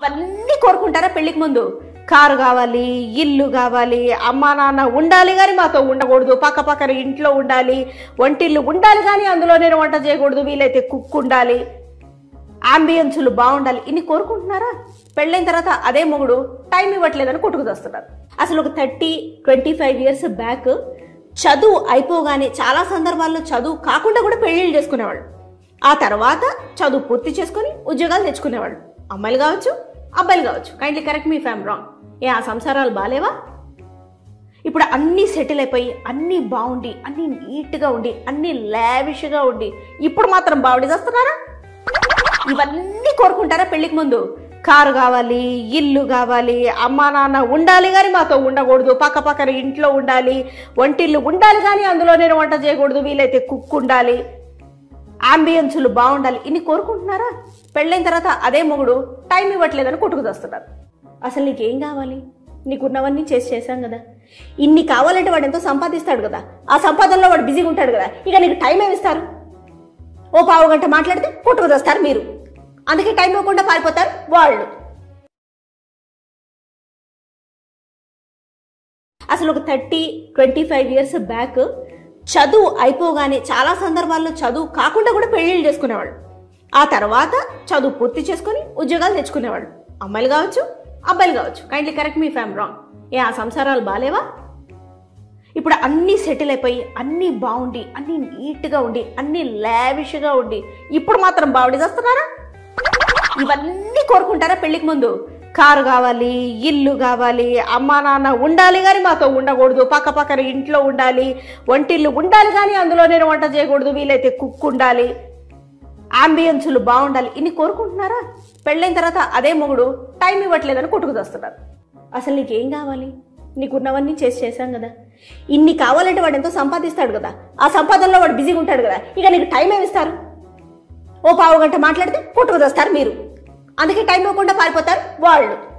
అన్నీ కోరుకుంటారా పెళ్లికి ముందు? కారు కావాలి, ఇల్లు కావాలి, అమ్మా నాన్న ఉండాలి కానీ మాతో ఉండకూడదు, పక్క పక్కన ఇంట్లో ఉండాలి, వంటిల్లు ఉండాలి కానీ అందులో నేను వంట చేయకూడదు, వీలైతే కుక్ ఉండాలి, అంబియన్సులు బాగుండాలి, ఇన్ని కోరుకుంటున్నారా? పెళ్ళైన తర్వాత అదే మొగుడు టైం ఇవ్వట్లేదని కొట్టుకుదొస్తున్నారు. అసలు ఒక 30-25 ఇయర్స్ బ్యాక్ చదువు అయిపోగానే చాలా సందర్భాల్లో చదువు కాకుండా కూడా పెళ్లిళ్ళు చేసుకునేవాళ్ళు. ఆ తర్వాత చదువు పూర్తి చేసుకుని ఉద్యోగాలు తెచ్చుకునేవాళ్ళు. అమ్మాయిలు కావచ్చు, అబ్బాయిలు కావచ్చు. Kindly correct me if I'm wrong. ఆ సంసారాలు బాలేవా? ఇప్పుడు అన్నీ సెటిల్ అయిపోయి అన్నీ బాగుండి అన్నీ నీట్గా ఉండి అన్నీ లావిష్గా ఉండి ఇప్పుడు మాత్రం బాగుండి చేస్తున్నారా? ఇవన్నీ కోరుకుంటారా పెళ్లికి ముందు? కారు కావాలి, ఇల్లు కావాలి, అమ్మా నాన్న ఉండాలి కానీ మాతో ఉండకూడదు, పక్క పక్కన ఇంట్లో ఉండాలి, వంటిల్లు ఉండాలి కానీ అందులో నేను వంట చేయకూడదు, వీలైతే కుక్ ఉండాలి, అంబియన్సులు బాగుండాలి, ఇన్ని కోరుకుంటున్నారా? పెళ్ళైన తర్వాత అదే మొగుడు టైం ఇవ్వట్లేదని కొట్టుకుదొస్తున్నారు. అసలు నీకేం కావాలి? నీకున్నవన్నీ చేసాం కదా. ఇన్ని కావాలంటే వాడు ఎంతో సంపాదిస్తాడు కదా, ఆ సంపాదనలో వాడు బిజీగా ఉంటాడు కదా, ఇక నీకు టైం ఏమిస్తారు? ఓ పావు గంట మాట్లాడితే కొట్టుకుదొస్తారు మీరు, అందుకే టైం ఇవ్వకుండా పారిపోతారు వాళ్ళు. అసలు ఒక 30-25 ఇయర్స్ బ్యాక్ చదువు అయిపోగానే చాలా సందర్భాల్లో చదువు కాకుండా కూడా పెళ్లిళ్ళు చేసుకునేవాళ్ళు. ఆ తర్వాత చదువు పూర్తి చేసుకుని ఉద్యోగాలు తెచ్చుకునేవాళ్ళు. అమ్మాయిలు కావచ్చు, అబ్బాయిలు కావచ్చు. Kindly correct me if I'm wrong. ఆ సంసారాలు బాలేవా? ఇప్పుడు అన్నీ సెటిల్ అయిపోయి అన్నీ బాగుండి అన్నీ నీట్గా ఉండి అన్నీ లావిష్గా ఉండి ఇప్పుడు మాత్రం బాగుండి చేస్తున్నారా? ఇవన్నీ కోరుకుంటారా పెళ్లికి ముందు? కారు కావాలి, ఇల్లు కావాలి, అమ్మా నాన్న ఉండాలి కానీ మాతో ఉండకూడదు, పక్క పక్కన ఇంట్లో ఉండాలి, వంటిల్లు ఉండాలి కానీ అందులో నేను వంట చేయకూడదు, వీలైతే కుక్ ఉండాలి, అంబియన్సులు బాగుండాలి, ఇన్ని కోరుకుంటున్నారా? పెళ్ళైన తర్వాత అదే మొగుడు టైం ఇవ్వట్లేదని కొట్టుకుదొస్తున్నారు. అసలు నీకేం కావాలి? నీకున్నవన్నీ చేసాం కదా. ఇన్ని కావాలంటే వాడు ఎంతో సంపాదిస్తాడు కదా, ఆ సంపాదనలో వాడు బిజీగా ఉంటాడు కదా, ఇక నీకు టైం ఏమిస్తారు? ఓ పావు గంట మాట్లాడితే కొట్టుకుదొస్తారు మీరు, అందుకే టైం ఇవ్వకుండా పారిపోతారు వాళ్ళు.